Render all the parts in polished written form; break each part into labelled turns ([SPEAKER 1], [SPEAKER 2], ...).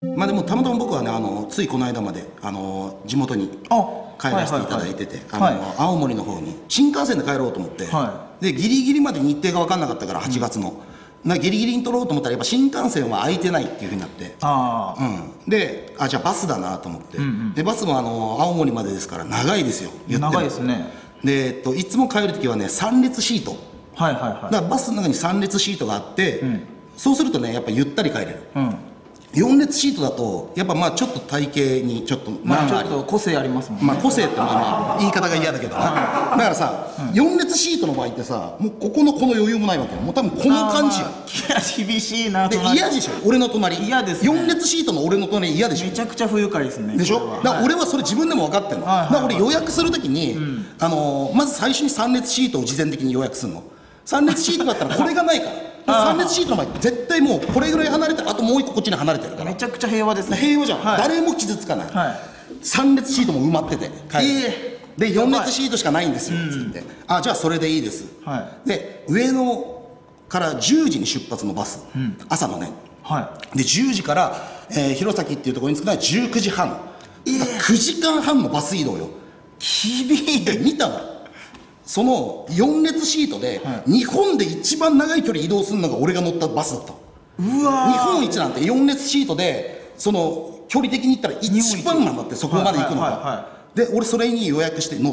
[SPEAKER 1] まあでもたまたま僕はねついこの間まで地元に帰らせていただいてて青森の方に新幹線で帰ろうと思って、でギリギリまで日程が分かんなかったから8月の。ギリギリに取ろうと思ったらやっぱ新幹線は空いてないっていうふうになって、でじゃあバスだなと思って、でバスも青森までですから長いですよ。
[SPEAKER 2] 長いですね。
[SPEAKER 1] でいつも帰る時はね3列シート、だからバスの中に3列シートがあって、そうするとねやっぱゆったり帰れる。4列シートだとやっぱまあちょっと体型にちょっと
[SPEAKER 2] ちょっと個性ありますもんね。
[SPEAKER 1] まあ個性ってまあ言い方が嫌だけどな。だからさ4列シートの場合ってさもうここの余裕もないわけよ。もう多分この感じよ。
[SPEAKER 2] いや厳しいな。
[SPEAKER 1] で嫌でしょ俺の隣。
[SPEAKER 2] 嫌ですね。
[SPEAKER 1] 4列シートの俺の隣嫌でしょ。
[SPEAKER 2] めちゃくちゃ不愉快ですね。
[SPEAKER 1] でしょ。だから俺はそれ自分でも分かってんの。だから俺予約するときにまず最初に3列シートを事前的に予約するの。3列シートだったらこれがないから。3列シートの前絶対もうこれぐらい離れてあともう1個こっちに離れてるから
[SPEAKER 2] めちゃくちゃ平和ですね。
[SPEAKER 1] 平和じゃん、誰も傷つかない、3列シートも埋まっててで4列シートしかないんですよつって、じゃあそれでいいです、で上野から10時に出発のバス、朝のね、で10時から弘前っていうところに着くのは19時半、9時間半のバス移動よ。
[SPEAKER 2] 厳しい。
[SPEAKER 1] で見たのその4列シートで日本で一番長い距離移動するのが俺が乗ったバスだった。うわ日本一なんて4列シートでその距離的に言ったら一番なんだって、そこまで行くのが。で俺それに予約して乗って、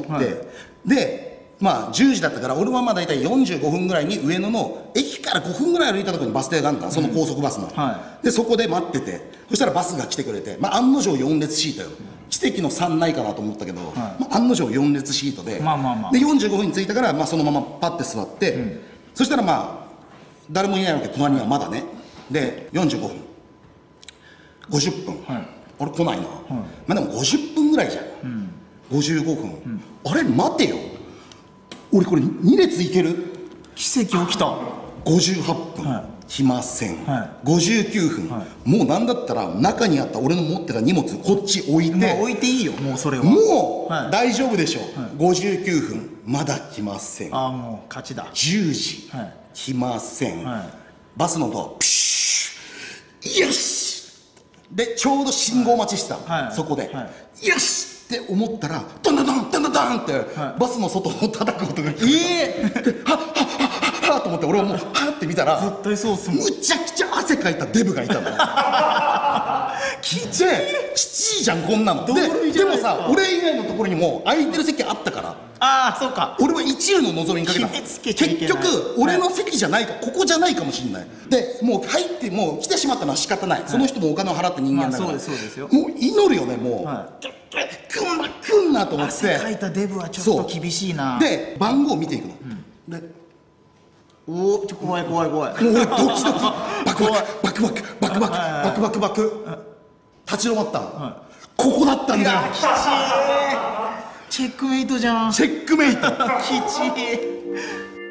[SPEAKER 1] でまあ10時だったから俺はまあ大体45分ぐらいに上野の駅から5分ぐらい歩いたところにバス停があるんだ、その高速バスの。でそこで待ってて、そしたらバスが来てくれて、まあ案の定4列シートよ。奇跡の3ないかなと思ったけど、案の定4列シートで、で45分に着いたから、まあ、そのままパッて座って、そしたらまあ誰もいないわけ、隣にはまだね。で45分50分、あれ来ないな、まあでも50分ぐらいじゃん、55分、あれ待てよ俺これ2列いける、
[SPEAKER 2] 奇跡起きた。
[SPEAKER 1] 58分、来ません、59分、もうなんだったら中にあった俺の持ってた荷物こっち置いて、
[SPEAKER 2] 置いていいよもうそれは、
[SPEAKER 1] もう大丈夫でしょ、59分まだ来ません、
[SPEAKER 2] もう勝ちだ。
[SPEAKER 1] 10時、来ません、バスのドアプシュよしでちょうど信号待ちした、そこで、よしって思ったらダンダンダンダンダンダンって、バスの外を叩く音が聞こえた。はっはっはっはっと思って俺はもうはって見たら
[SPEAKER 2] 絶対そうっすもん。
[SPEAKER 1] むちゃくちゃ汗かいたデブがいたの。きちいじゃんこんなの。でもさ俺以外のところにも空いてる席あったから、
[SPEAKER 2] そうか、
[SPEAKER 1] 俺は一縷の望みにかけた。結局俺の席じゃないか、ここじゃないかもしれない。でもう入ってもう来てしまったのは仕方ない、その人もお金を払った人間だから、もう祈るよね、もう来んなと思って。
[SPEAKER 2] 汗かいたデブはちょっと厳しいな。
[SPEAKER 1] で番号を見ていくの、で
[SPEAKER 2] 怖い怖い怖い、
[SPEAKER 1] もう俺ドキドキバクバクバクバクバクバクバクバクバク立ち止まった、ここだったんだよ。
[SPEAKER 2] きちい、チェックメイトじゃん。
[SPEAKER 1] チェックメイト
[SPEAKER 2] きちい。